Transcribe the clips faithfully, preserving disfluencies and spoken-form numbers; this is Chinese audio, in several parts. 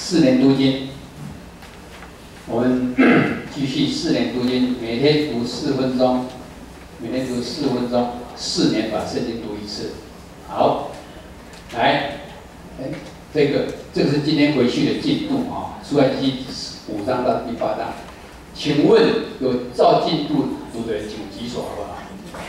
四年读经，我们继续四年读经，每天读四分钟，每天读四分钟，四年把圣经读一次。好，来，哎，这个这个是今天回去的进度啊，出来第五章到第八章。请问有照进度读的人请举手好不好？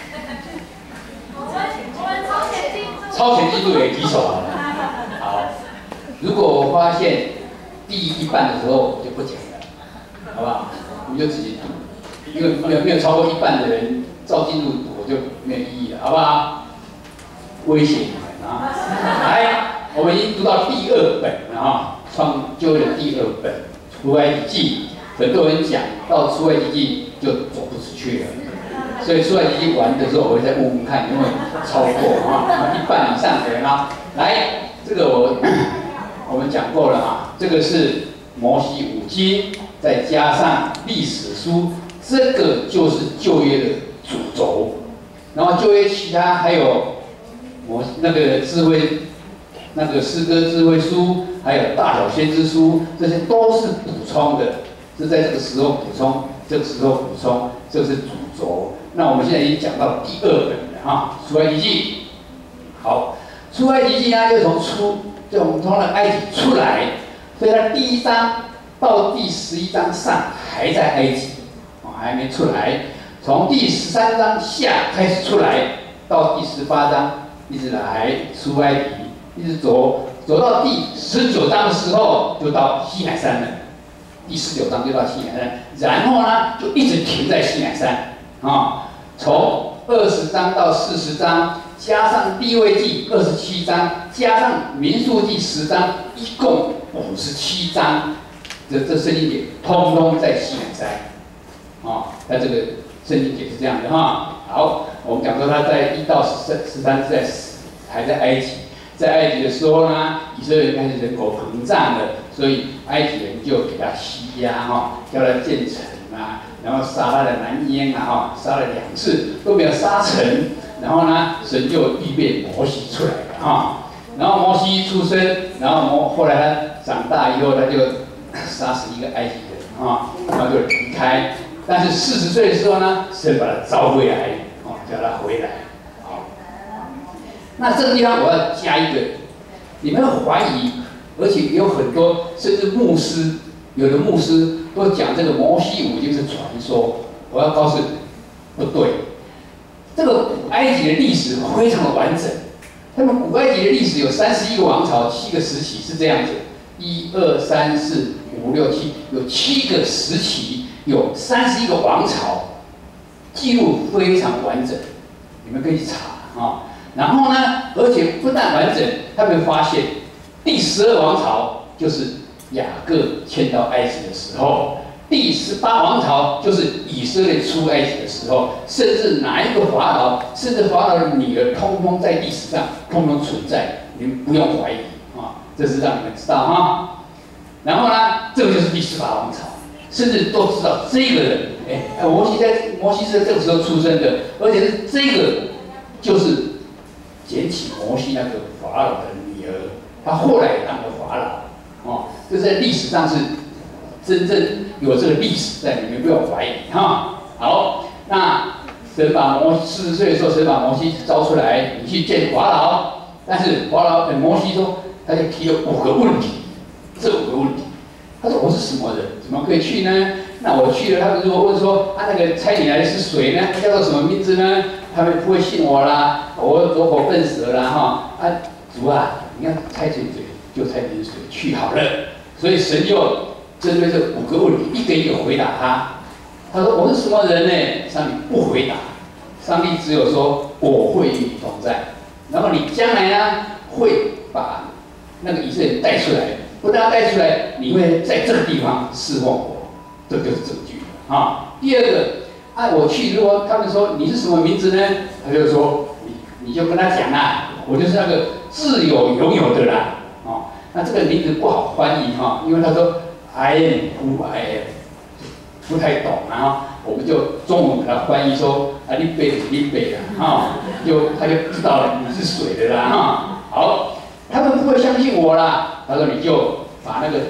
超前进度也举手好了。好，如果我发现第一半的时候，我就不讲了，好不好？你就自己读，因为没有没有超过一半的人照进度读，我就没有意义了，好不好？威胁你们啊！来，我们已经读到第二本了啊，创旧约的第二本《出埃及记》。很多人讲到《出埃及记》就走不出去了，所以《出埃及记》完的时候，我会再问问看有没有超过啊，一半以上的人啊。来，这个我我们讲过了啊，这个是摩西五经，再加上历史书，这个就是旧约的主轴。然后旧约其他还有摩那个智慧。那个诗歌智慧书，还有大小先知书，这些都是补充的，是在这个时候补充，这个时候补充，这是主轴。那我们现在已经讲到第二本了哈，《出埃及记》。好，《出埃及记》呢，就从出，就从从那埃及出来，所以它第一章到第十一章上还在埃及，哦，还没出来。从第十三章下开始出来，到第十八章一直来出埃及。一直走走到第十九章的时候，就到西乃山了。第十九章就到西乃山，然后呢，就一直停在西乃山啊。从二十章到四十章，加上利未记二十七章，加上民数记十章，一共五十七章。这这圣经节通通在西乃山啊。它这个圣经节是这样的哈。好，我们讲说他在一到十三十三在还在埃及。在埃及的时候呢，以色列人开始人口膨胀了，所以埃及人就给他欺压哈，叫他建城啊，然后杀他的男婴啊哈，杀了两次都没有杀成，然后呢，神就预备摩西出来了哈，然后摩西出生，然后摩后来他长大以后，他就杀死一个埃及人啊，然后就离开，但是四十岁的时候呢，神把他召回来，哦，叫他回来。那这个地方我要加一个，你们怀疑，而且有很多甚至牧师，有的牧师都讲这个摩西五经是传说。我要告诉你，不对。这个古埃及的历史非常的完整，他们古埃及的历史有三十一个王朝，七个时期是这样子，一二三四五六七，有七个时期，有三十一个王朝，记录非常完整，你们可以去查啊。然后呢，而且不但完整，他们发现第十二王朝就是雅各迁到埃及的时候，第十八王朝就是以色列出埃及的时候，甚至哪一个法老，甚至法老的女儿，通通在历史上通通存在，你们不用怀疑啊，这是让你们知道哈。然后呢，这个就是第十八王朝，甚至都知道这个人，哎，摩西在摩西是在这个时候出生的，而且是这个就是。捡起摩西那个法老的女儿，他后来也当了法老，哦，这在历史上是真正有这个历史在里面，不用怀疑哈。好，那神把摩西四十岁的时候，神把摩西招出来，你去见法老，但是法老摩西说，他就提了五个问题，这五个问题，他说我是什么人，怎么可以去呢？那我去了，他们如果问说，啊，那个差你来的是谁呢？他叫做什么名字呢？他们不会信我啦，我左口笨舌啦哈！啊，主啊，你看猜谁嘴就猜点水去好了。所以神就针对这五个问题一个一个回答他。他说我是什么人呢？上帝不回答，上帝只有说我会与你同在，然后你将来呢会把那个以色列人带出来，不但带出来，你会在这个地方侍奉我，这就是证据啊。第二个。啊，我去，如果他们说你是什么名字呢？他就说你你就跟他讲啦，我就是那个自有拥有的啦，哦，那这个名字不好翻译哈，因为他说 I am who I am， 不太懂啊，我们就中文给他翻译说啊，你背你背啦，哈，就他就知道了你是谁的啦，哈，好，他们不会相信我啦，他说你就把那个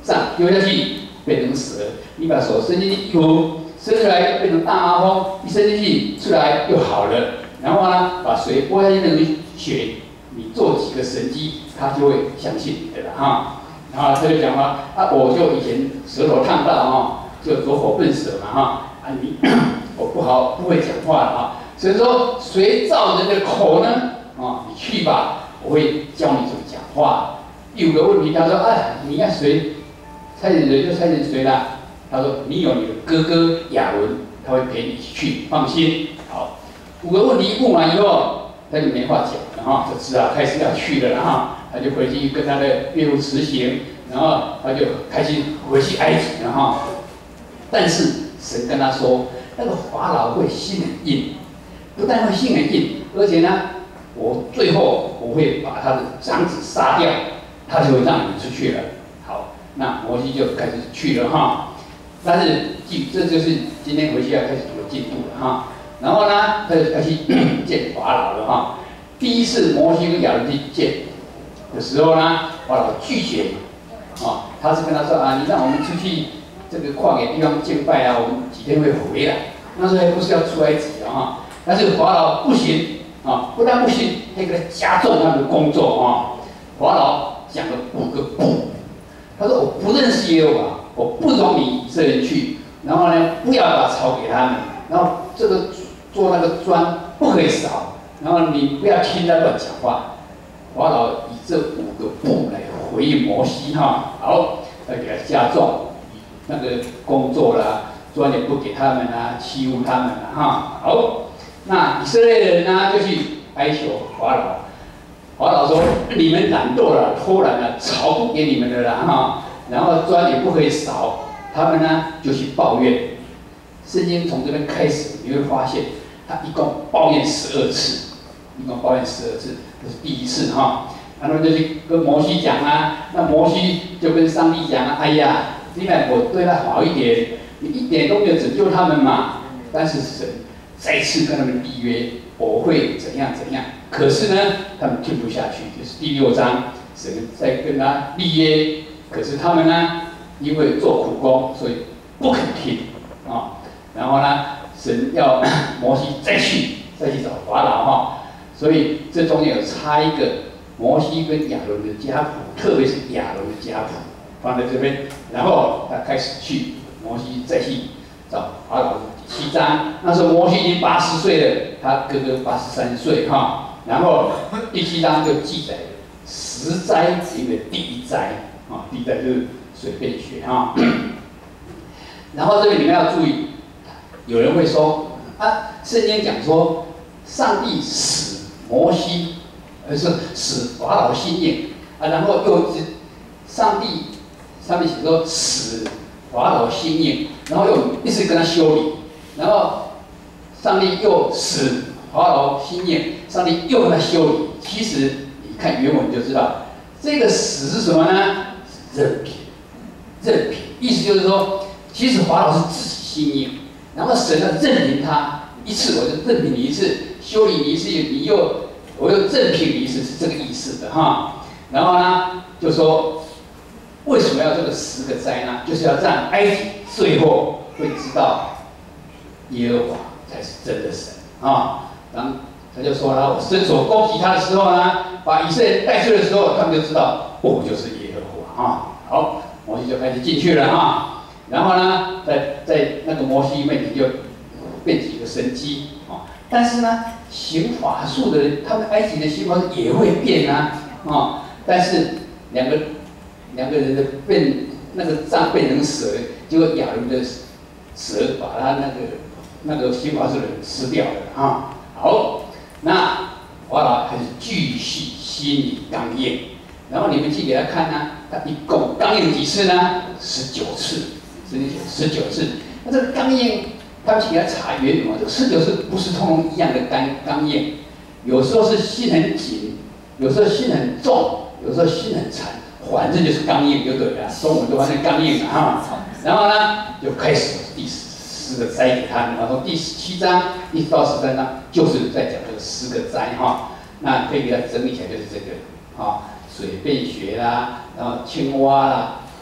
杖丢下去变成蛇，你把手伸进去，有伸出来变成大麻风，一伸进去出来又好了。然后呢，把水拨下去那种血，你做几个神迹，他就会相信你的了哈。然后他就讲了啊，我就以前舌头烫到哈，就走火笨舌嘛哈啊你我不好不会讲话了啊，所以说谁造人的口呢啊，你去吧，我会教你怎么讲话。有个问题，他说啊，你要谁？差遣谁就差遣谁啦。他说你有你的哥哥亚伦，他会陪你一起去，放心。好，五个问题问完以后，他就没话讲了哈，就只好开始要去了哈。他就回去跟他的岳父辞行，然后他就开心回去埃及了哈。但是神跟他说，那个法老会心很硬，不但会心很硬，而且呢，我最后我会把他的长子杀掉，他就会让你出去了。好，那摩西就开始去了哈。但是记，这就是今天回去要开始读的进度了哈。然后呢，他就开始见法老了哈。第一次摩西跟亚伦去见的时候呢，法老拒绝，啊，他是跟他说啊，你让我们出去这个旷野地方敬拜啊，我们几天会回来。那时候还不是要出埃及啊哈，但是法老不行啊，不但不行，还给他加重他的工作啊。法老讲了五个不，他说我不认识耶和华，我不容你以色列人去，然后呢，不要把草给他们，然后这个做那个砖不可以扫，然后你不要听他乱讲话。法老以这五个不来回应摩西哈，好，要给他加重那个工作啦，砖也不给他们啦，欺负他们啦哈。好，那以色列人呢就去哀求法老，法老说你们懒惰了，偷懒了，草不给你们的啦哈，然后砖也不可以扫，他们呢就去抱怨。圣经从这边开始，你会发现他一共抱怨十二次，一共抱怨十二次。这是第一次哈，然后就去跟摩西讲啊，那摩西就跟上帝讲啊，哎呀，你看我对他好一点，你一点都没有拯救他们嘛。但是神再次跟他们立约，我会怎样怎样。可是呢，他们听不下去，就是第六章，神在跟他立约，可是他们呢，因为做苦工，所以不肯听啊。然后呢，神要摩西再去再去找法老哈。所以这中间有插一个摩西跟亚伦的家谱，特别是亚伦的家谱放在这边，然后他开始去摩西再去找法老。第七章那时候摩西已经八十岁了，他哥哥八十三岁哈。然后第七章就记载十灾里面第一灾啊，第一灾就是水变血哈。然后这个你们要注意，有人会说啊，圣经讲说上帝使摩西，而是使法老心硬啊，然后又上帝上面写说使法老心硬，然后又一直跟他修理，然后上帝又使法老心硬，上帝又跟他修理。其实你看原文就知道，这个使是什么呢？任凭，任凭，意思就是说，其实法老是自己心硬，然后神呢任凭他。一次我就任凭你一次，修理你一次，你又我又任凭你一次，是这个意思的哈。然后呢，就说为什么要这个十个灾呢？就是要让埃及最后会知道耶和华才是真的神啊。然后他就说了，我伸手攻击他的时候呢，把以色列人带出的时候，他们就知道我就是耶和华啊。好，摩西就开始进去了啊。然后呢，在在那个摩西面前就变几个神迹啊，但是呢，行法术的人，他们埃及的行法术也会变啊啊，但是两个两个人的变那个杖变成蛇，结果亚伦的蛇把他那个那个行法术的人吃掉了啊。好，那法老还是继续心里刚硬，然后你们去给他看呢、啊，他一共刚硬几次呢？十九次，十九次。那这个刚硬。他们去给他查原文，这十九次不是通通一样的刚刚硬，有时候是心很紧，有时候心很重，有时候心很残，反正就是刚硬就对了。中文都反正刚硬了哈。然后呢，就开始第十个灾给他们，然后第十七章一直到十三章就是在讲这个十个灾哈。那可以给他整理起来就是这个啊，水变血啦，然后青蛙啦，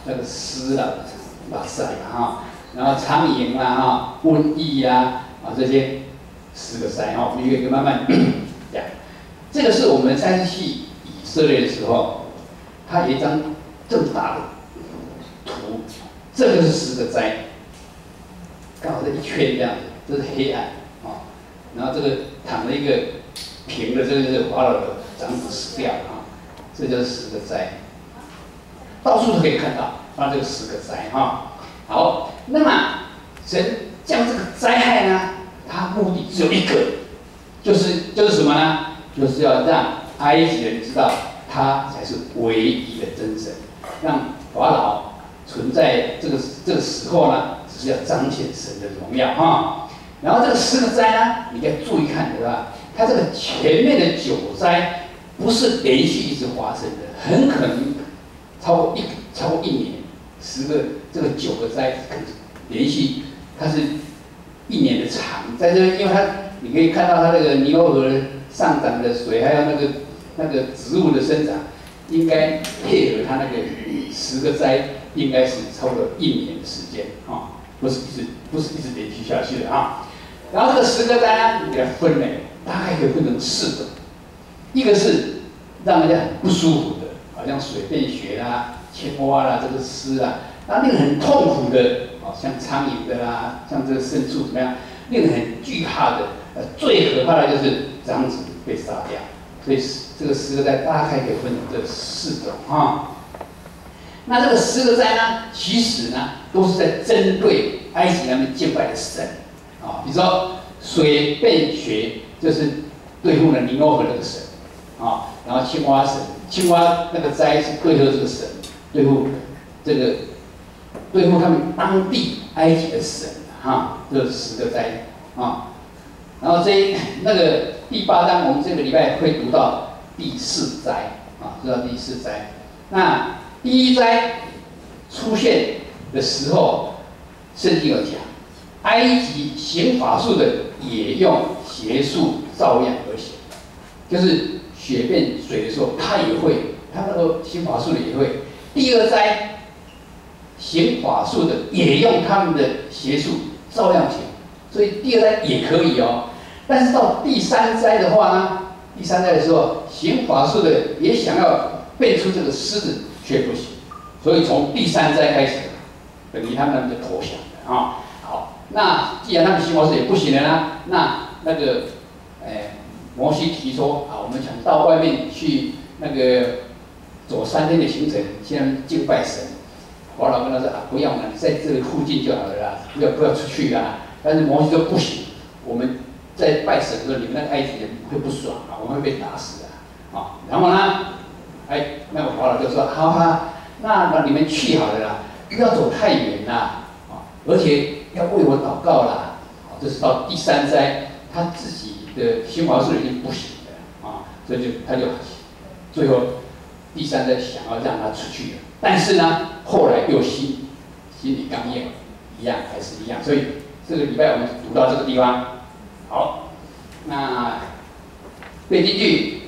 那个湿啦、哇塞啦哈，然后苍蝇啦哈、瘟疫啦啊这些十个灾哈，我们一个一个慢慢讲。这个是我们上次去以色列的时候，它有一张这么大的图，这个是十个灾，刚好这一圈这样子，这是黑暗啊，然后这个躺了一个平的，这个是法老的长子死掉啊，这就是十个灾，到处都可以看到，啊这个十个灾哈。好，那么神降这个灾害呢，它目的只有一个，就是就是什么呢？就是要让埃及人知道他才是唯一的真神，让法老存在这个这个时候呢，只是要彰显神的荣耀哈。然后这个十个灾呢，你要注意看对吧？它这个前面的九灾不是连续一直发生的，很可能超过一超过一年，十个这个九个灾可能连续，它是一年的长，在这因为它你可以看到它那个尼罗河上涨的水，还有那个那个植物的生长，应该配合它那个十个灾，应该是超过一年的时间啊，不是一直不是一直连续下去的啊。然后这个十个灾呢，你给它分类，大概可以分成四种，一个是让人家很不舒服的，好像水变血啦、青蛙啦、这个虱啦，那令人很痛苦的，哦，像苍蝇的啦，像这个牲畜怎么样，令人很惧怕的。呃，最可怕的就是长子被杀掉，所以这个十个灾大概可以分成这四种啊。那这个十个灾呢，其实呢都是在针对埃及那边敬拜的神啊，比如说水变血，就是对付了尼罗河那个神啊，然后青蛙神，青蛙那个灾是对付这个神，对付这个对付他们当地埃及的神哈，这十个灾啊。然后这那个第八章，我们这个礼拜会读到第四灾啊，知道第四灾。那第一灾出现的时候，圣经有讲，埃及行法术的也用邪术照样而行，就是血变水的时候，他也会，他那个行法术的也会。第二灾，行法术的也用他们的邪术照样行，所以第二灾也可以哦。但是到第三灾的话呢，第三灾的时候，行法术的也想要变出这个狮子，却不行。所以从第三灾开始，等于他们就投降了啊。好，那既然他们行法术也不行了呢，那那个，哎，摩西提说啊，我们想到外面去那个走三天的行程，先敬拜神。法老跟他说啊，不要了，你在这里附近就好了啦，不要不要出去啦。但是摩西说不行，我们在拜神的时候，你们那个埃及人会不爽啊，我们会被打死啊！啊，然后呢，哎，那个法老就说：好哈，那那你们去好了啦，不要走太远啦，啊，而且要为我祷告啦。啊，这是到第三灾，他自己的新法术已经不行了啊，所以就他就最后第三灾想要让他出去了，但是呢，后来又心心里刚硬，一样还是一样，所以这个礼拜我们读到这个地方。好，那背进句，